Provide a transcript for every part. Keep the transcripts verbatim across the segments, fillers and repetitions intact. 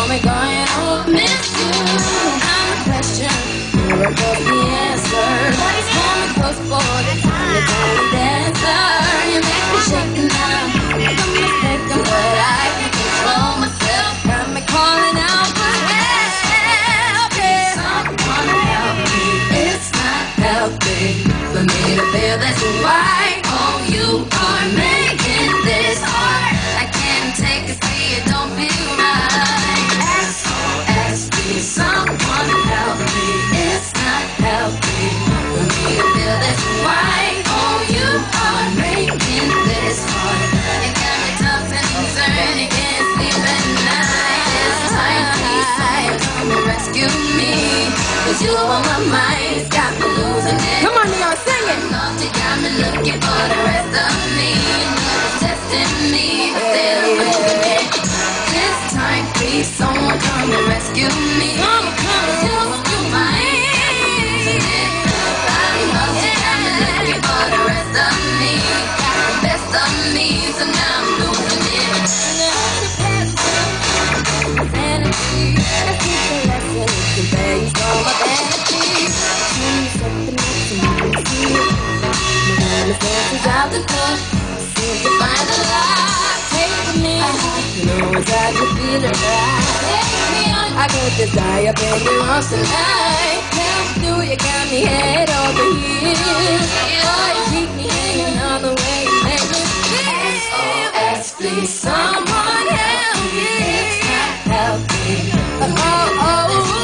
me going home, miss you. I'm a question, you're both the answer. Hold me close for the time, you don't dancer. You make me shake now, I'm mistaken, but I can control myself. Got me calling out for help, yeah. Someone help me, it's not healthy for me to feel this way. Oh, you are making this hard. I can't take it, see it, don't feel right. S O S, please, someone help me. It's not healthy for me to feel this way. Oh, you are making this hard. You got me tough and concerned, you can't sleep at night. It's time, please, someone come and rescue me. Cause you on my mind, got me losing it. Come on, y'all, sing it. You got me looking for the rest of me. It's testing me, but still I'm moving it. This time, please, someone come and rescue me. Cause you on my mind, got me losing it. I know you got me looking for the rest of me. Got the best of me, so now I'm losing it. Fantasy, I teach a lesson to base all my vanities. Something else to see. My dances out the door, seem to find the light. Take me, you know it's hard to feel it right. Take me on, I got desire, baby, wants tonight. Tell me, do you got me head over heels? Oh, you keep me hanging on the way you make me feel. S O S, please, someone help me. It's not healthy. Oh, oh, oh,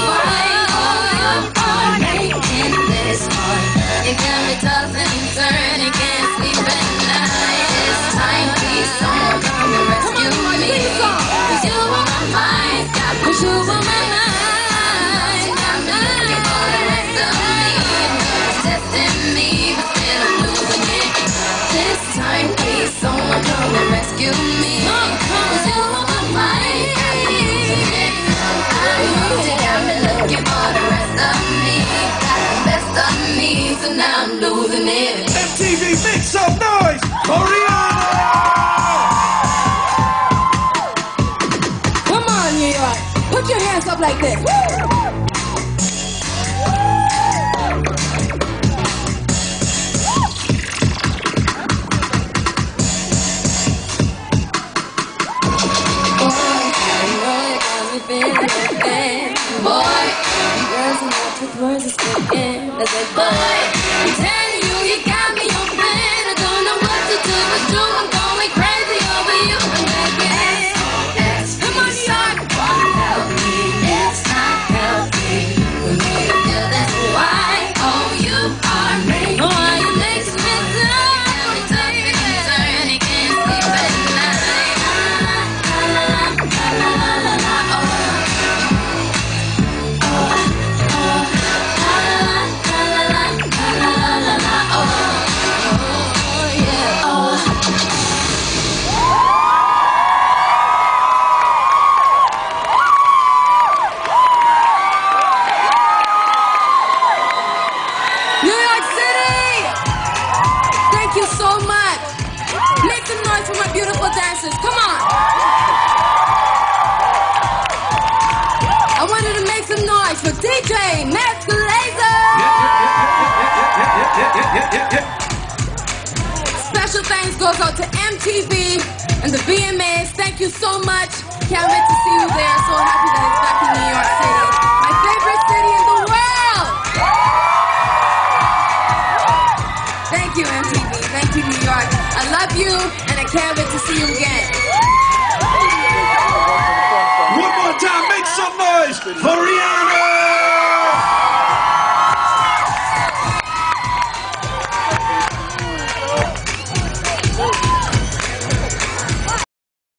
oh, making this hard. You got me tossing and turning, can't sleep at night. It's time, please, someone come and rescue me. Cause you on my mind, got me you on my mind. You got me looking for the rest of me. It's testing me, but still I'm losing it. This time, please, someone come and rescue me. Cause you on my mind, got me losing it. I know you got me looking for the rest of me. Got the best of me, so now I'm losing it. M T V, make some noise for Rihanna! Come on, New York. Put your hands up like this. Woo! Boy, you girls and your two words are speaking. I said, boy, I'm telling you, you got me on plan. I don't know what to do, but do I'm going crazy over you. I'm begging. Come on, New York. Help me, it's not healthy for me to feel this way. Oh, you are making oh, you make me so turn, you can't sleep at night. La la la la la la la oh. For my beautiful dancers, come on! I wanted to make some noise for D J Max Laser! Special thanks goes out to M T V and the V M As. Thank you so much. Can't wait to see you there. So happy that it's back in New York City, my favorite city in the world. Thank you, M T V. Thank you, New York. I love you, and I can't wait to see you again. One more time, make some noise for Rihanna!